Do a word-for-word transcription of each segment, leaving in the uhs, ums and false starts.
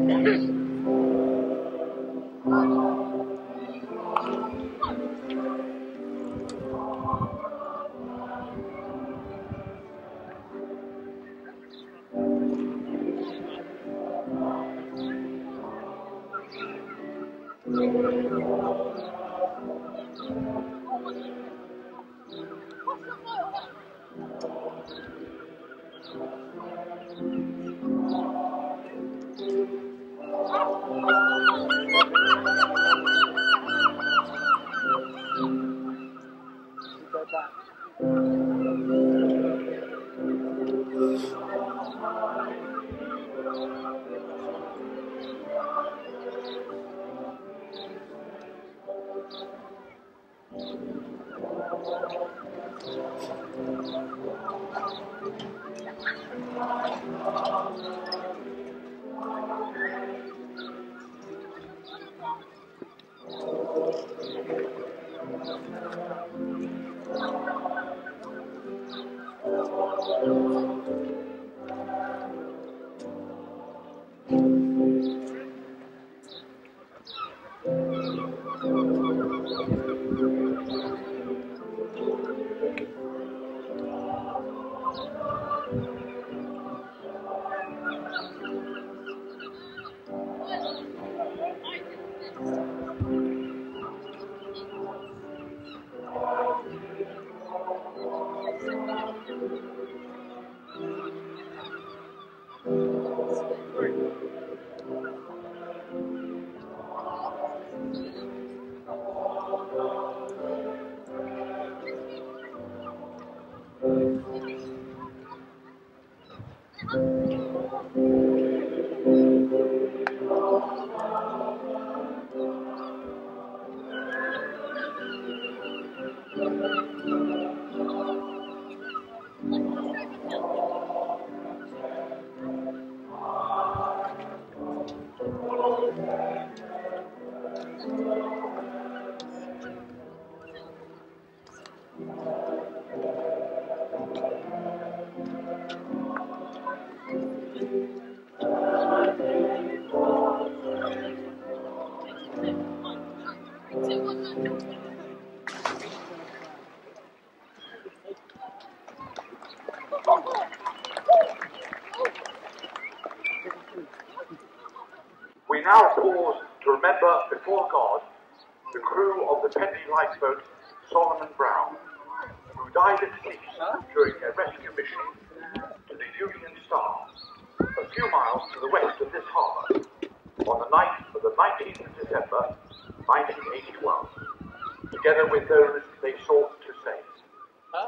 We now pause to remember before God the crew of the Penny lifeboat Solomon Brown, who died at sea during a rescue mission to the Union Star, a few miles to the west of this harbour, on the night of the nineteenth of December, nineteen eighty-one, together with those they sought to save. Huh?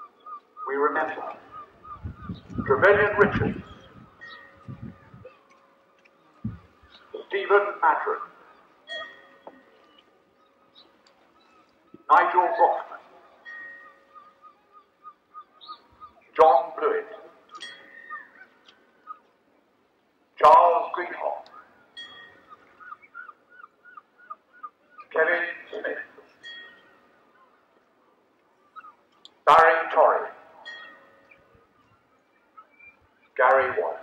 We remember Trevelyan Richards, Stephen Madron, Nigel Brockman, John Blewett, Charles Greenhoff, Kevin Smith, Barry Torrey, Gary Wallace.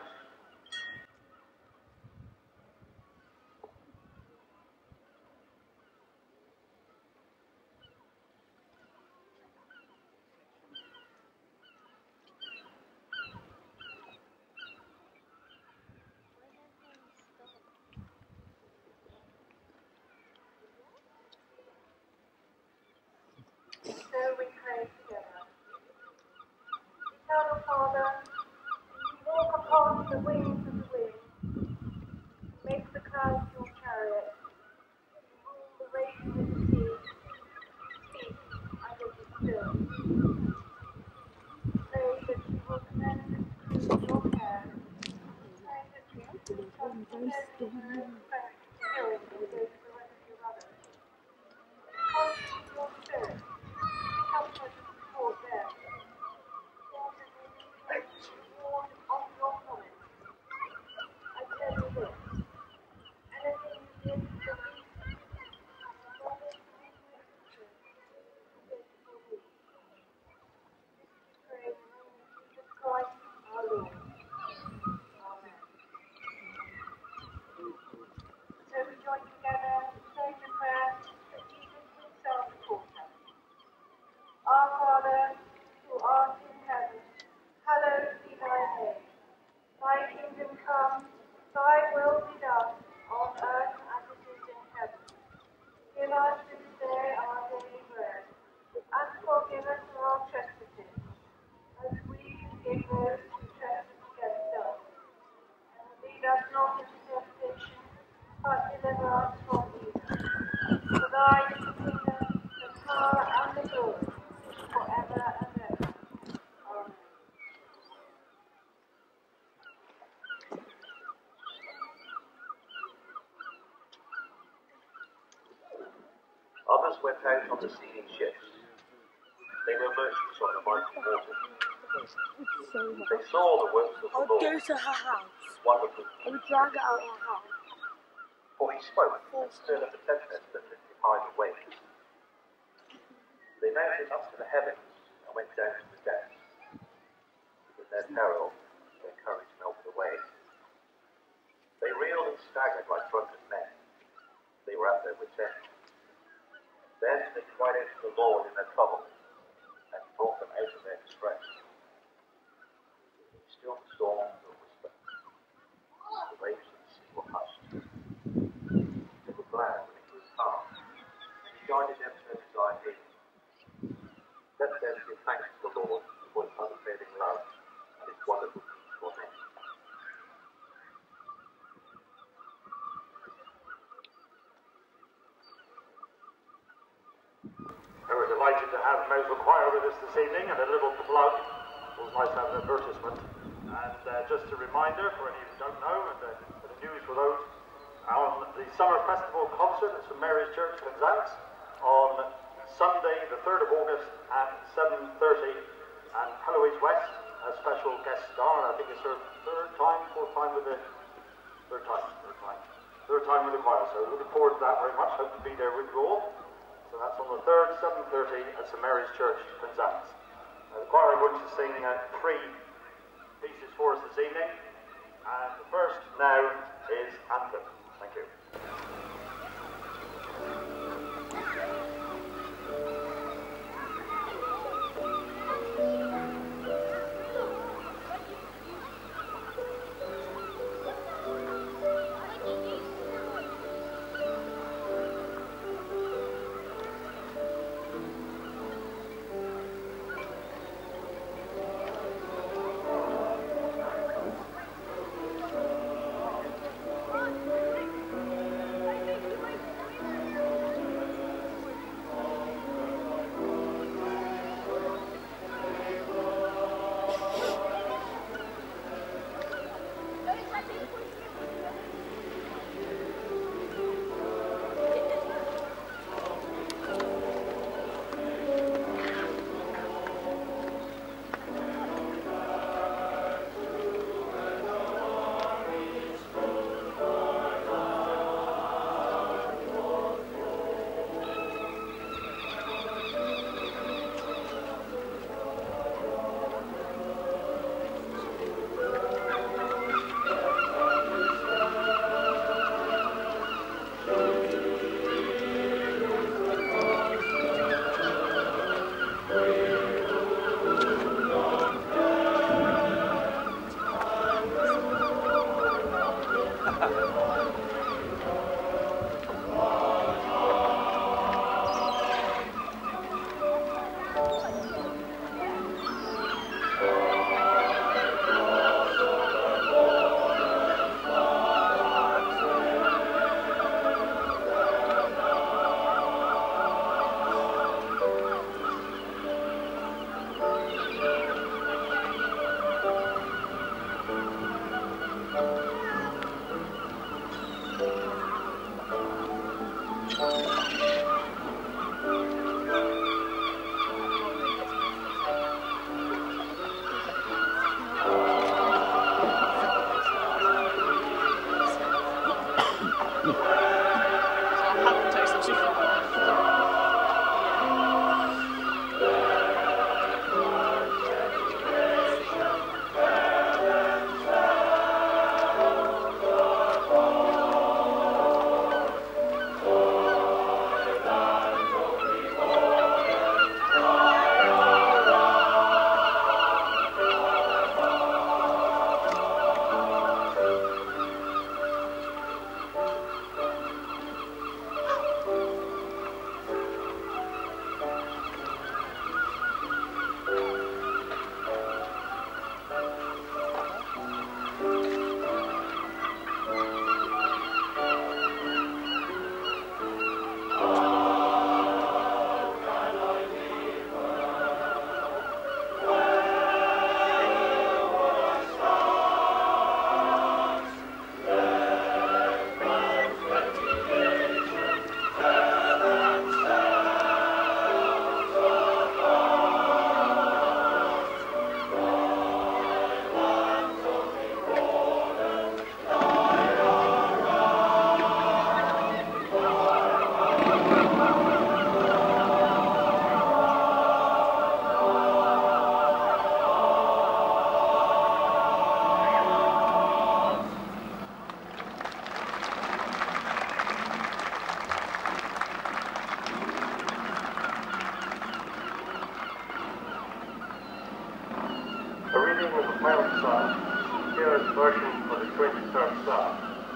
forgive us our trespasses, as we forgive those who trespass against us. And lead us not into temptation, but deliver us from evil. For thine is the kingdom, the power, and the glory, forever and ever. Amen. Others went out on the sea in ships. They were merchants on the mighty waters. They saw the works of the I would Lord. go to her house. Wonderful. I would drag it out of her house. For he spoke and stirred up the tempest that lifted high the waves. They mounted up to the heavens and went down to the depths. In their peril, their courage melted away. They reeled and staggered like drunken men. They were at their wits' end. Then they cried out to the Lord in their trouble, and he brought them out of their distress. Still the storm will whisper. The waves of the sea were hushed. They were glad when it grew calm, and he guided them to their desired haven. Let them give thanks to the Lord for his unfailing love and his wonderful deeds for men. We're delighted to have Mousehole Choir with us this evening, and a little plug. It was nice to have an advertisement. And uh, just a reminder for any who don't know, and uh, for the news for those, on the Summer Festival concert at Saint Mary's Church, Penzance, on Sunday the third of August at seven thirty, and Heloise West, a special guest star, and I think it's her third time, fourth time with the, third time, third time, third time with the choir, so looking forward to that very much, hope to be there with you all. So that's on the third, seven thirty at Saint Mary's Church, Penzance. Uh, the choir are going to sing uh, three pieces for us this evening, and the first now is Anthem. Thank you. twelfth Psalm. Here is the version for the twenty-third Psalm.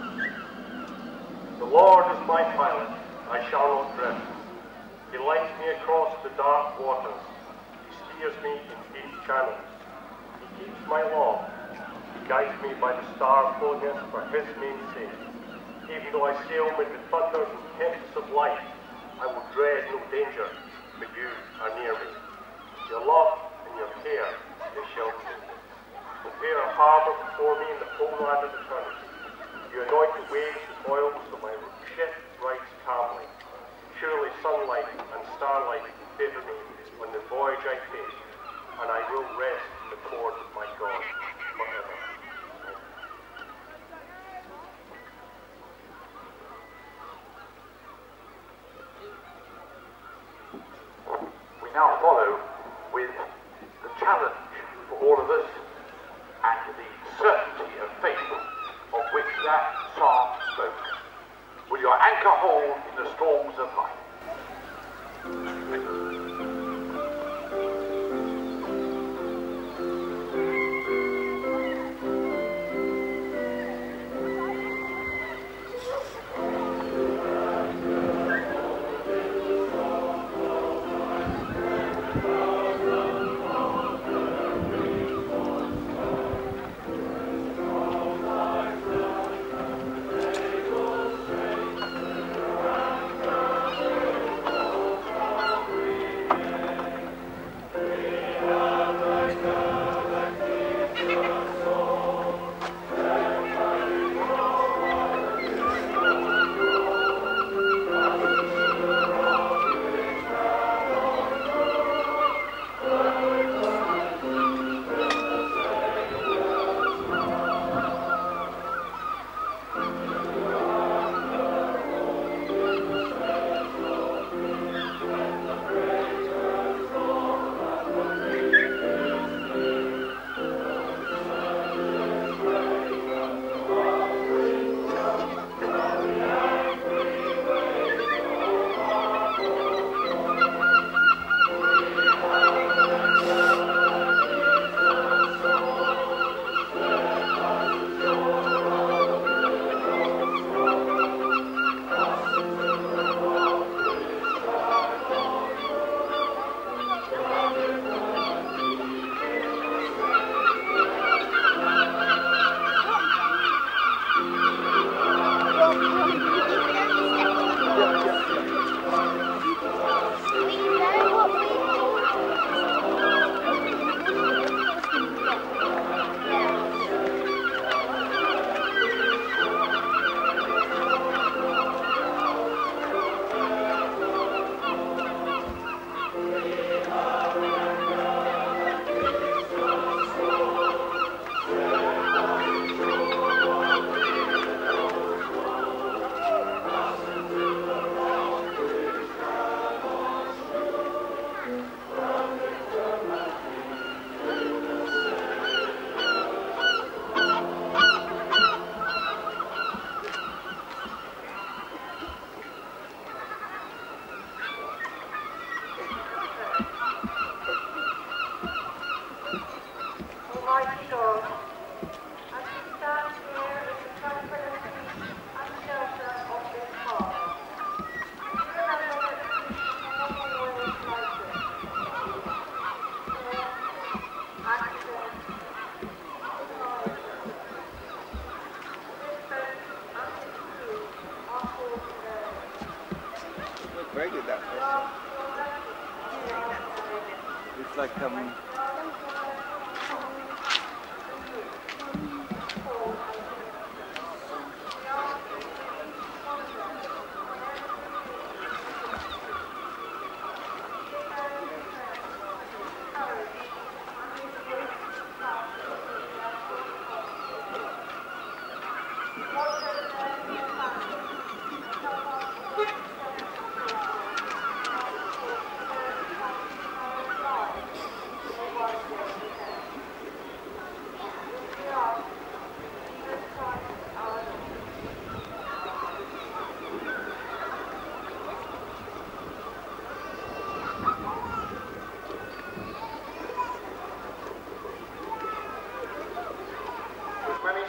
The Lord is my pilot, I shall not drift. He leads me across the dark waters. He steers me in deep channels. He keeps my law. He guides me by the star brilliant for his name's sake. Even though I sail with the thunders and tempests of life, I will dread no danger, for you are near me. Your love and your care, they shelter me. Prepare a harbour before me in the full land of eternity. You anoint the waves with oil so my ship rides calmly. Surely sunlight and starlight will favour me on the voyage I take, and I will rest in the court of my God forever. We now follow with the challenge for all of us and the certainty of faith of which that psalm spoke. Will your anchor hold in the storms of life? Very good, that person. It's like um.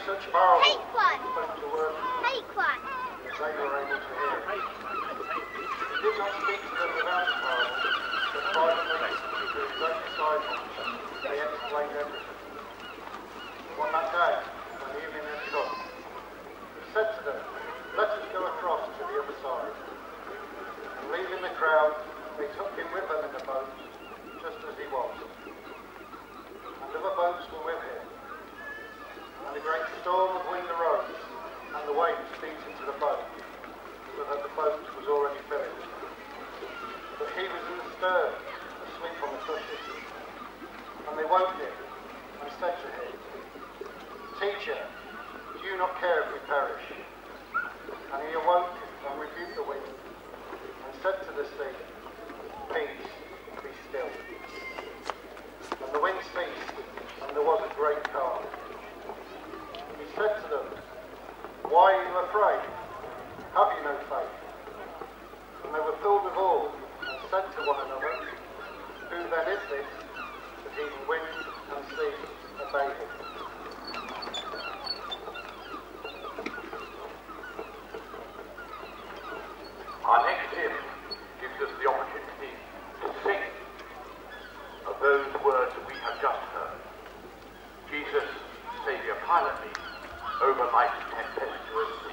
such powerful Take one. spoke to work Take one. as they were able to hear. He did not speak to them without a parable, but privately to his own disciples. They explained everything. On that day, when the evening had come, he said to them, "Let us go across to the other side." And leaving the crowd, they took him with them in the boat, just as he was. And other boats were with him. And a great storm of wind arose, and the waves beat into the boat, so that the boat was already filling. But he was in the stern, asleep on the cushions. And they woke him, and said to him, "Teacher, do you not care if we perish?" And he awoke and rebuked the wind, and said to the sea, "Peace, be still." And the wind ceased, and there was a great calm. He said to them, "Why are you afraid? Have you no faith?" And they were filled with awe, and said to one another, "Who then is this, that even wind and sea obey him?" Our next hymn gives us the opportunity to sing of those words that we have just heard. Jesus, Saviour, pilot me over life's tempestuous sea.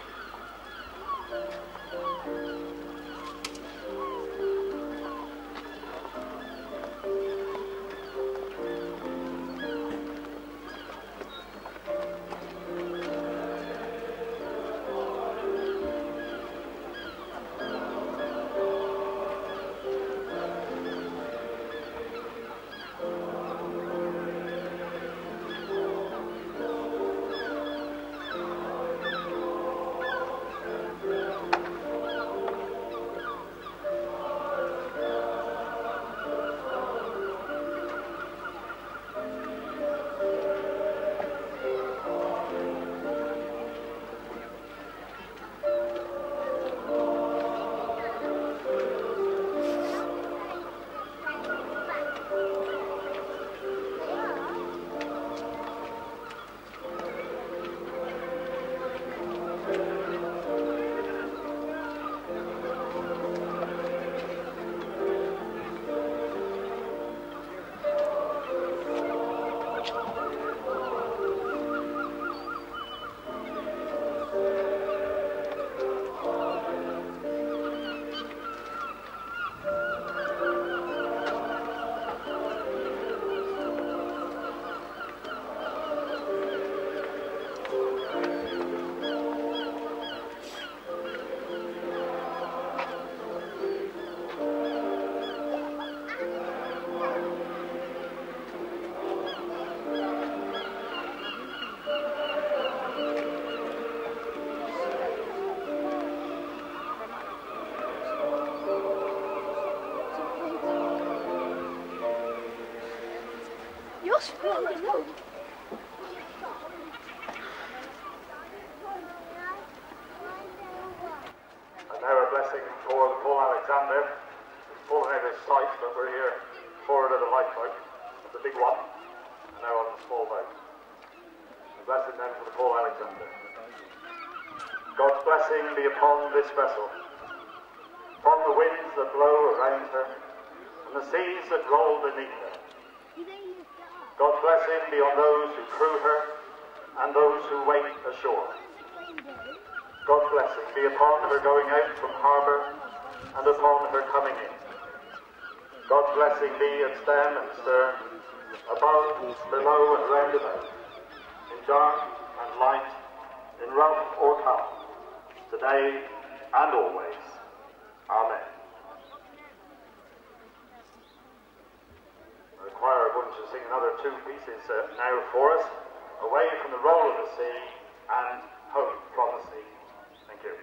And now a blessing for the Paul Alexander. It's fallen out of sight, but we're here forward of the lifeboat, the big one, and now on the small boat. A blessing then for the Paul Alexander. God's blessing be upon this vessel, upon the winds that blow around her, and the seas that roll beneath her. God's blessing be on those who crew her, and those who wait ashore. God's blessing be upon her going out from harbour, and upon her coming in. God's blessing be at stem and stern, above, below, and round about, in dark and light, in rough or calm, today and always. Amen. The choir are going to sing another two pieces uh, now for us, Away from the Roll of the Sea and Home from the Sea. Thank you.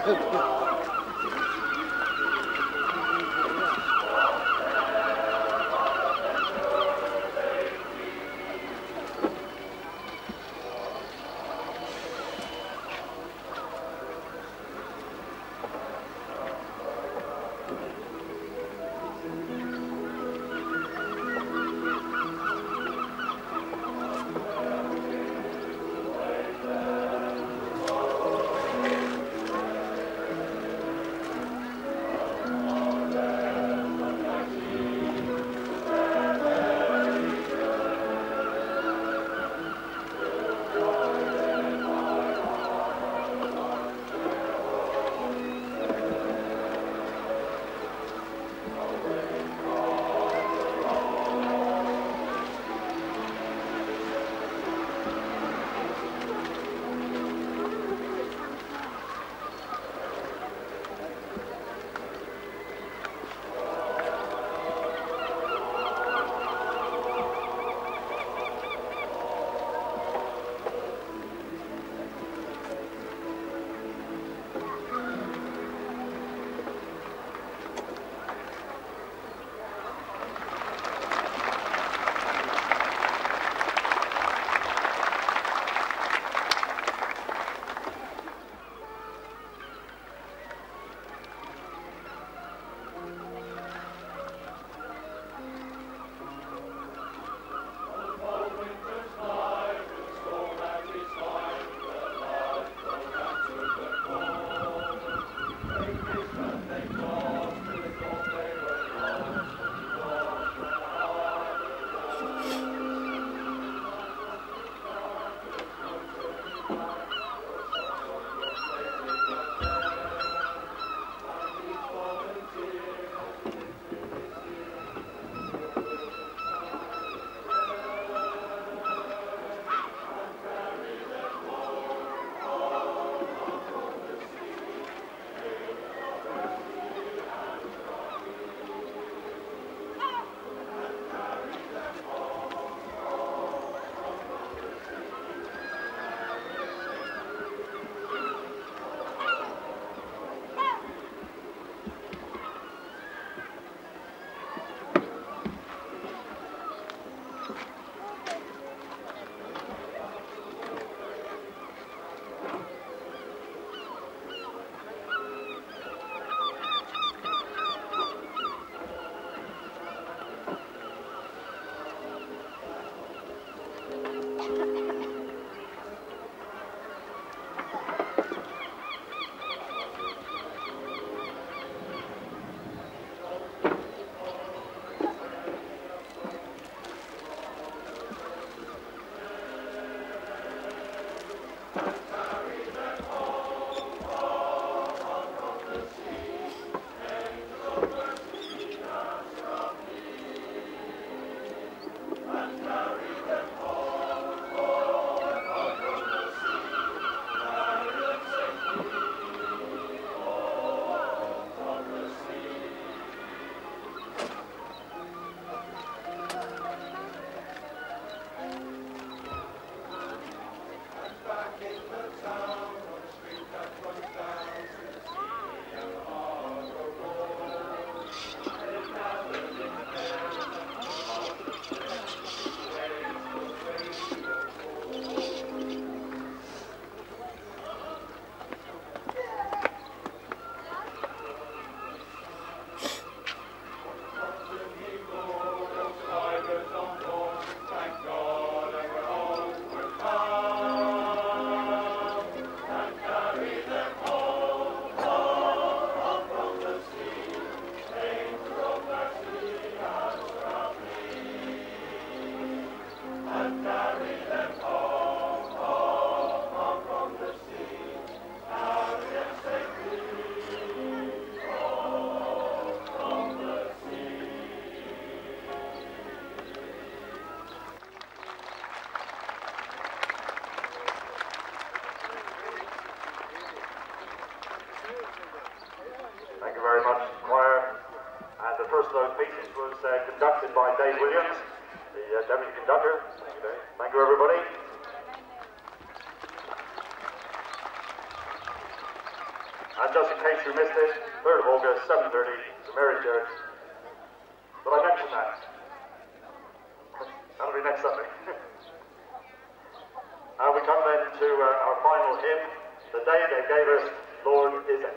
conducted by Dave Williams, the uh, deputy conductor. Thank you, Dave. Thank you, everybody. And just case you missed it, third of August, seven thirty, the Mary Church. But I mentioned that. That'll be next Sunday. uh, we come then to uh, our final hymn, The Day They Gave Us, Lord Is It.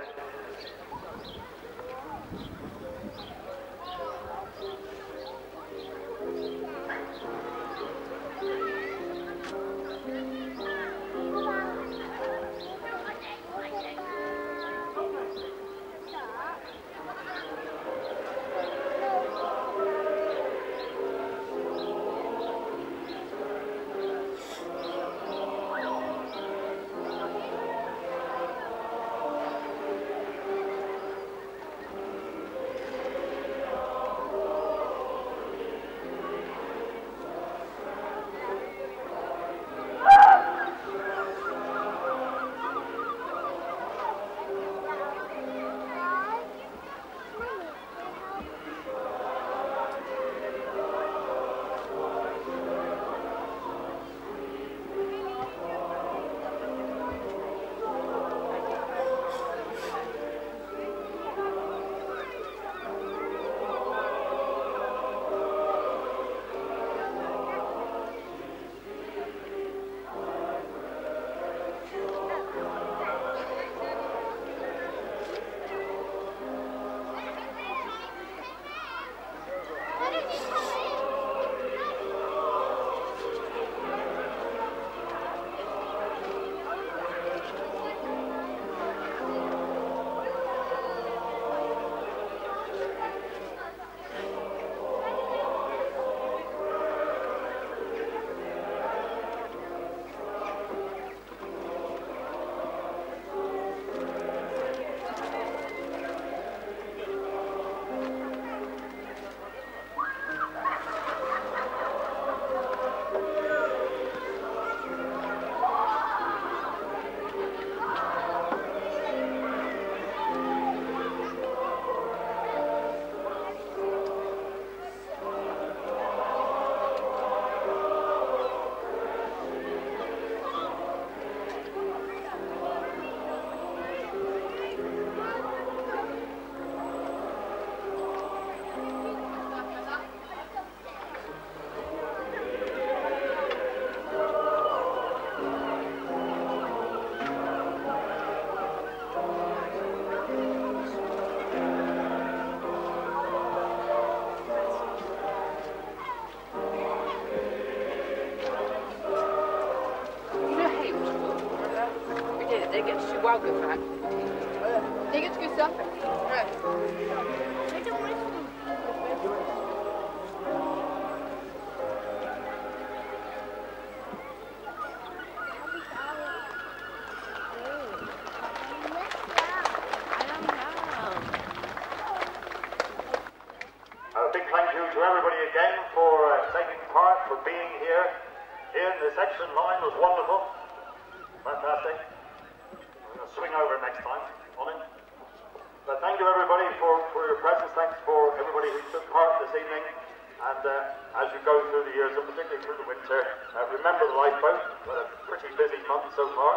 Remember the lifeboat. We've had a pretty busy month so far.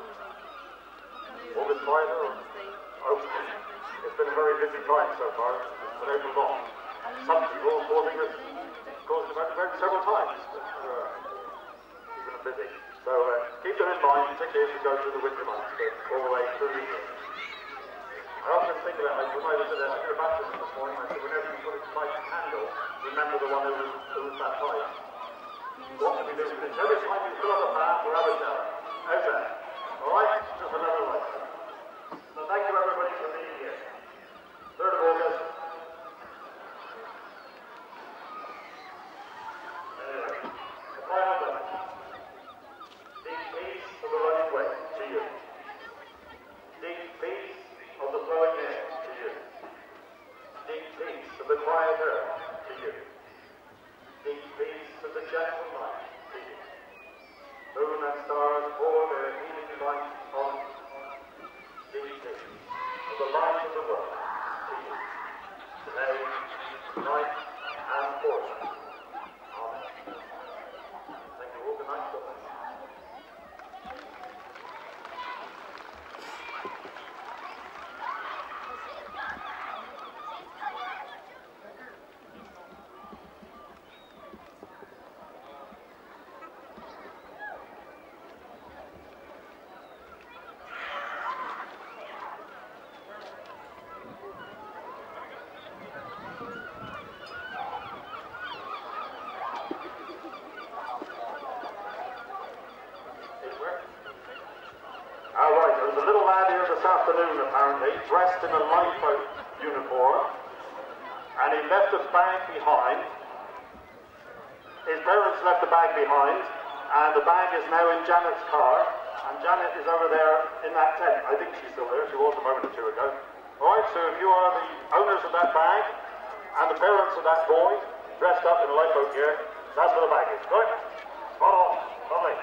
August quieter? Or? Oh, it's been a very busy time so far. It's been open long. Some people causing us, causing us about several times. But we're uh, keeping them busy. So uh, keep them in mind, particularly as we go through the winter months, but all the way through the year. I often think about it, when I was at a, at a baptism this morning, I said, whenever you put a light candle, remember the one who was, who was baptized. What can we do with this? Every time you fill up a bath or have a shower. How's that? Alright? Just another light. So thank you everybody for being here. third of August. Anyway, the final message. Deep peace of the running way to you. Deep peace of the flowing air to you. Deep peace of the quiet earth to you. Deep peace of the gentle night to you. Moon and stars pour their healing light on you. Deep peace of the light of the world to you. Today, tonight, and forever. Amen. Thank you all. Good night. God bless. this afternoon, apparently, dressed in a lifeboat uniform, and he left a bag behind. His parents left the bag behind, and the bag is now in Janet's car, and Janet is over there in that tent. I think she's still there. She was a moment or two ago. All right, so if you are the owners of that bag, and the parents of that boy, dressed up in lifeboat gear, that's where the bag is. Good? Spot on. Lovely.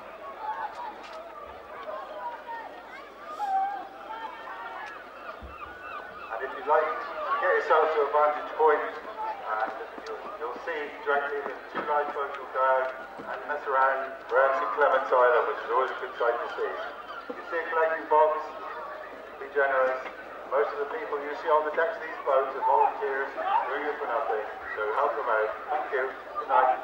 And if you'd like to get yourself to a vantage point, and you'll, you'll see directly that two lifeboats will go out and mess around around Saint Clement's Island, which is always a good sight to see. If you see a collecting box, be generous. Most of the people you see on the decks of these boats are volunteers doing it for nothing, so help them out. Thank you. Good night.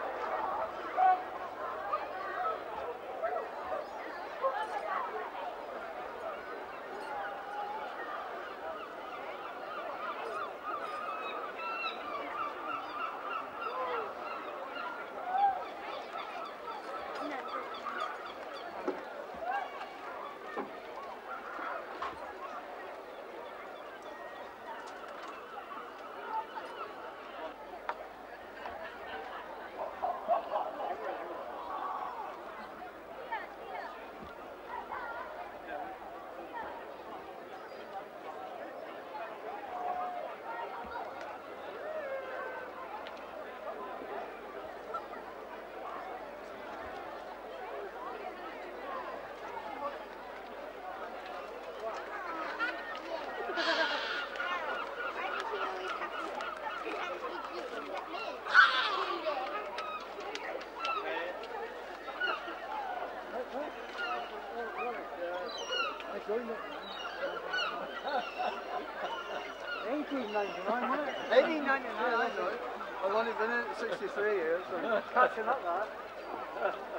eighteen ninety-nine, wasn't it? eighteen ninety-nine, that's right. I've only been in it sixty-three years, so catching up that.